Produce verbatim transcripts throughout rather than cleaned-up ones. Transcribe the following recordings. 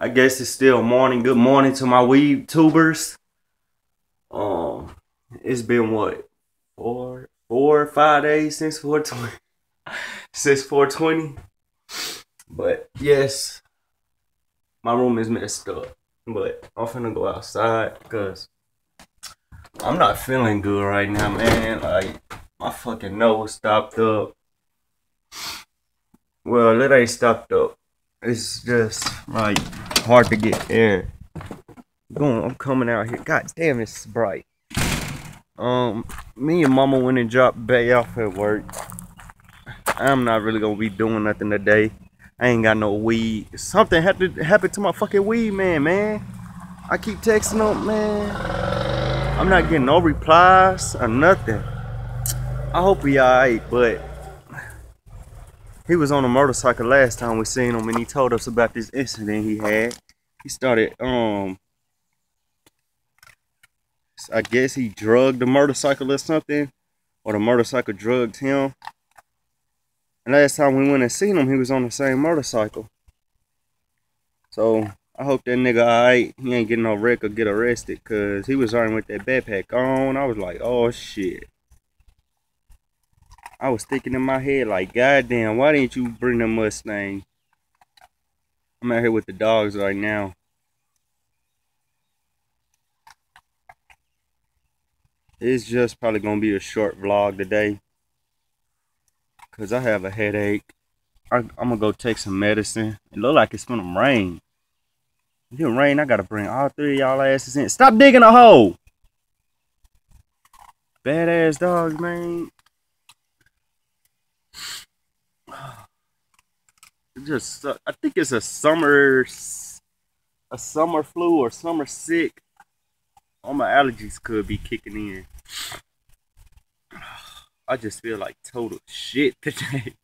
I guess it's still morning. Good morning to my weed tubers. Um, it's been what four, four or five days since four twenty, since four twenty. But yes, my room is messed up. But I'm finna go outside because I'm not feeling good right now, man. Like my fucking nose stopped up. Well, it ain't stopped up. It's just like hard to get air. Going, I'm coming out here. God damn, it's bright. Um, me and Mama went and dropped Bay off at work. I'm not really gonna be doing nothing today. I ain't got no weed. Something had to happen to my fucking weed man, man. I keep texting him, man. I'm not getting no replies or nothing. I hope he alright, but he was on a motorcycle last time we seen him, and he told us about this incident he had. He started, um, I guess he drugged the motorcycle or something, or the motorcycle drugged him. And last time we went and seen him, he was on the same motorcycle. So I hope that nigga alright. He ain't getting no wreck or get arrested, cause he was riding with that backpack on. I was like, oh shit. I was thinking in my head like, goddamn, why didn't you bring the Mustang? I'm out here with the dogs right now. It's just probably gonna be a short vlog today, cause I have a headache. I, I'm gonna go take some medicine. It look like it's gonna rain. If it rain, I gotta bring all three of y'all asses in. Stop digging a hole. Badass dogs, man. It just suck. I think it's a summer, a summer flu or summer sick. All my allergies could be kicking in. I just feel like total shit today.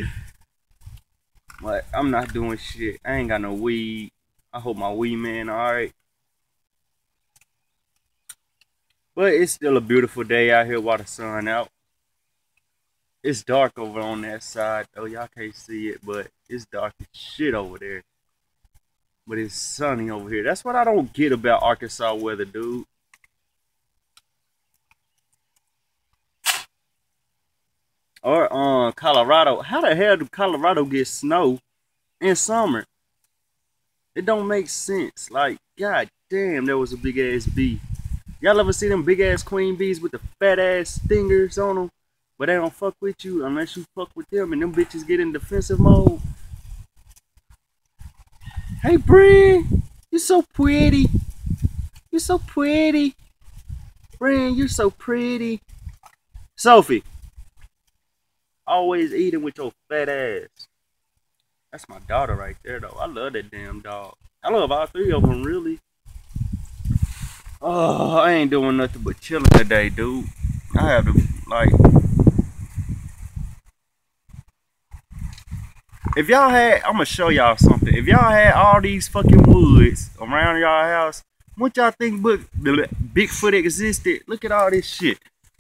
Like, I'm not doing shit. I ain't got no weed. I hope my weed man alright. But it's still a beautiful day out here while the sun out. It's dark over on that side though. Y'all can't see it, but it's dark as shit over there. But it's sunny over here. That's what I don't get about Arkansas weather, dude. Or uh, Colorado. How the hell do Colorado get snow in summer? It don't make sense. Like, god damn, there was a big ass bee. Y'all ever see them big ass queen bees with the fat ass stingers on them? But they don't fuck with you unless you fuck with them, and them bitches get in defensive mode. Hey, Bren, you're so pretty. You're so pretty. Bren, you're so pretty. Sophie, always eating with your fat ass. That's my daughter right there, though. I love that damn dog. I love all three of them, really. Oh, I ain't doing nothing but chilling today, dude. I have to, like... If y'all had, I'm gonna show y'all something. If y'all had all these fucking woods around y'all house, what y'all think Bigfoot existed? Look at all this shit.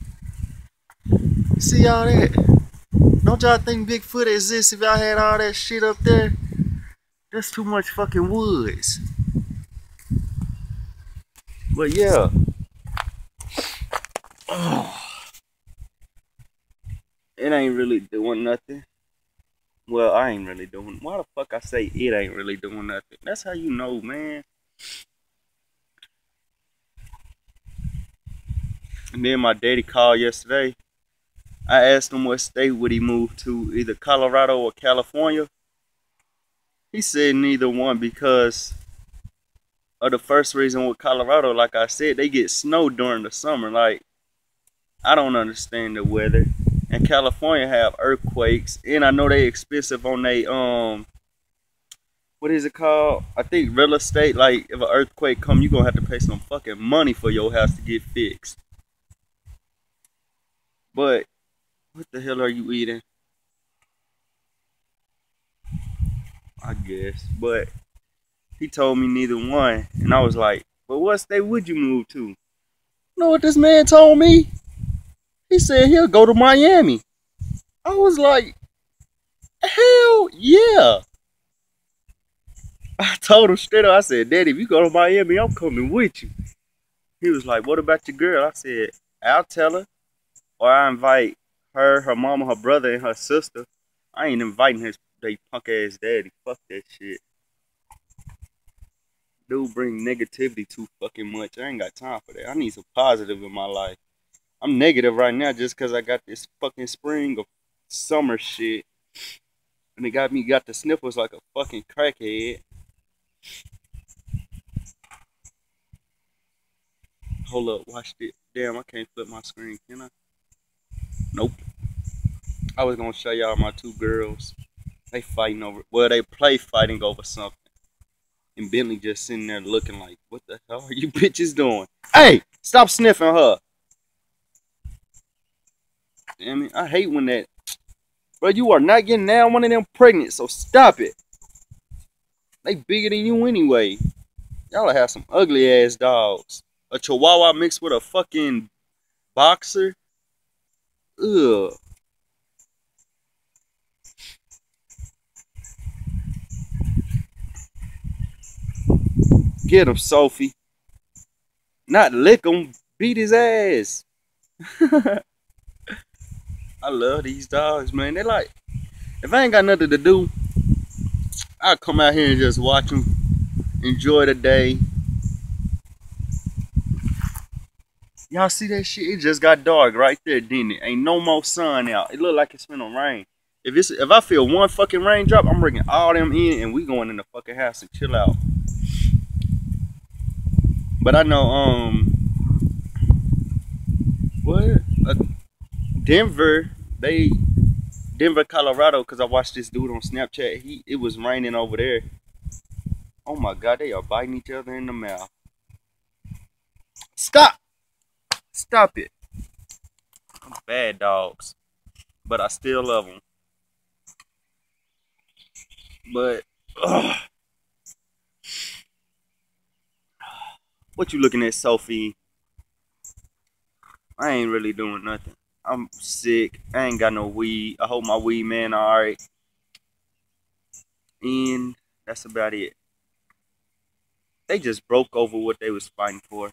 See all that? Don't y'all think Bigfoot exists if y'all had all that shit up there? That's too much fucking woods. But yeah. Oh. It ain't really doing nothing. Well, I ain't really doing. Why the fuck I say it ain't really doing nothing? That's how you know, man. And then my daddy called yesterday. I asked him what state would he move to, either Colorado or California. He said neither one because of the first reason with Colorado, like I said, they get snow during the summer. Like, I don't understand the weather. And California have earthquakes, and I know they expensive on they um what is it called? I think real estate. Like, if an earthquake come, you gonna have to pay some fucking money for your house to get fixed. But what the hell are you eating? I guess. But he told me neither one, and I was like, but what state would you move to? You know what this man told me? He said he'll go to Miami. I was like, hell yeah. I told him straight up, I said, Daddy, if you go to Miami, I'm coming with you. He was like, what about your girl? I said, I'll tell her. Or I invite her, her mama, her brother, and her sister. I ain't inviting his they punk ass daddy. Fuck that shit. Dude bring negativity too fucking much. I ain't got time for that. I need some positive in my life. I'm negative right now just because I got this fucking spring of summer shit. And it got me got the sniffles like a fucking crackhead. Hold up, watch it. Damn, I can't flip my screen, can I? Nope. I was gonna show y'all my two girls. They fighting over, well, they play fighting over something. And Bentley just sitting there looking like, what the hell are you bitches doing? Hey, stop sniffing her. Damn it, I hate when that, bro, you are not getting now one of them pregnant, so stop it. They bigger than you anyway. Y'all have some ugly ass dogs. A Chihuahua mixed with a fucking boxer. Ugh. Get him, Sophie. Not lick him, beat his ass. I love these dogs, man. They like, if I ain't got nothing to do, I'll come out here and just watch them. Enjoy the day. Y'all see that shit? It just got dark right there, didn't it? Ain't no more sun out. It look like it's finna rain. If it's if I feel one fucking raindrop, I'm bringing all them in and we going in the fucking house and chill out. But I know, um, what? Uh, Denver, they, Denver, Colorado, because I watched this dude on Snapchat. He, it was raining over there. Oh my God, they are biting each other in the mouth. Stop! Stop it. I'm bad dogs, but I still love them. But, ugh. What you looking at, Sophie? I ain't really doing nothing. I'm sick. I ain't got no weed. I hope my weed man alright. And that's about it. They just broke over what they was fighting for.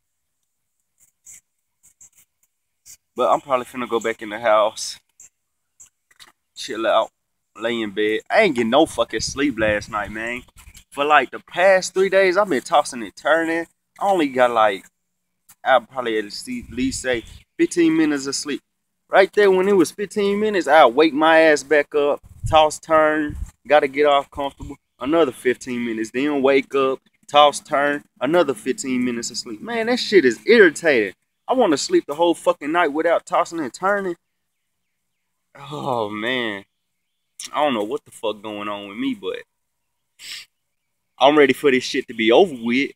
But I'm probably finna go back in the house. Chill out. Lay in bed. I ain't getting no fucking sleep last night, man. For like the past three days, I've been tossing and turning. I only got like, I'll probably at least say fifteen minutes of sleep. Right there when it was fifteen minutes, I'll wake my ass back up, toss, turn, gotta get off comfortable. Another fifteen minutes, then wake up, toss, turn, another fifteen minutes of sleep. Man, that shit is irritating. I want to sleep the whole fucking night without tossing and turning. Oh, man. I don't know what the fuck going on with me, but I'm ready for this shit to be over with.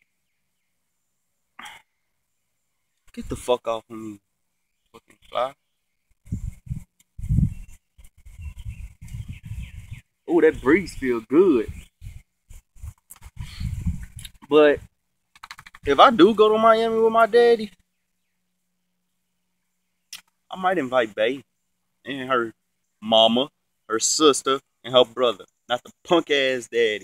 Get the fuck off of me, fucking fly. Oh, that breeze feels good. But if I do go to Miami with my daddy, I might invite Bae and her mama, her sister, and her brother. Not the punk ass daddy.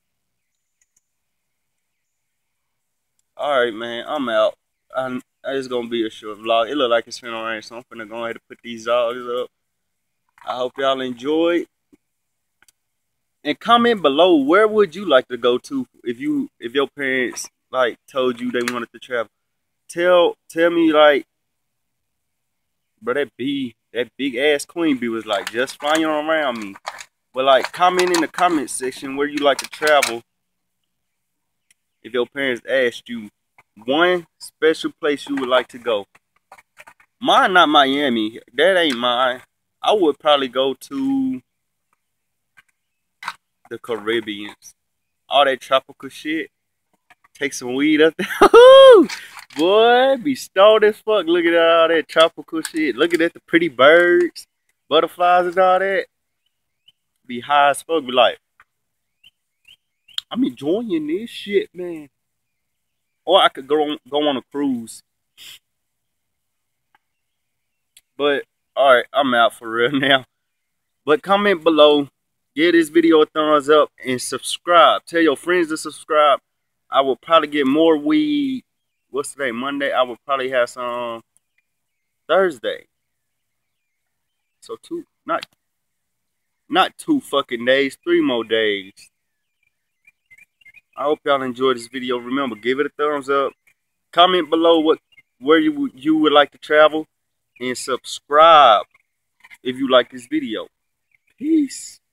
Alright, man, I'm out. I'm, it's gonna be a short vlog. It look like it's finna rain, so I'm finna go ahead and put these dogs up. I hope y'all enjoyed. And comment below, where would you like to go to if you if your parents like told you they wanted to travel? Tell tell me, like, bro, that bee, that big ass queen bee was like just flying around me. But like, comment in the comment section where you like to travel. If your parents asked you one special place you would like to go. Mine not Miami. That ain't mine. I would probably go to the Caribbean. All that tropical shit. Take some weed up there. Boy, be stoned as fuck looking at all that tropical shit. Looking at the pretty birds, butterflies and all that. Be high as fuck. Be like, I'm enjoying this shit, man. Or I could go on, go on a cruise. But, alright, I'm out for real now. But comment below Give this video a thumbs up and subscribe. Tell your friends to subscribe. I will probably get more weed. What's today? Monday. I will probably have some Thursday. So two, not, not two fucking days, three more days. I hope y'all enjoyed this video. Remember, give it a thumbs up. Comment below what where you you would like to travel, and subscribe if you like this video. Peace.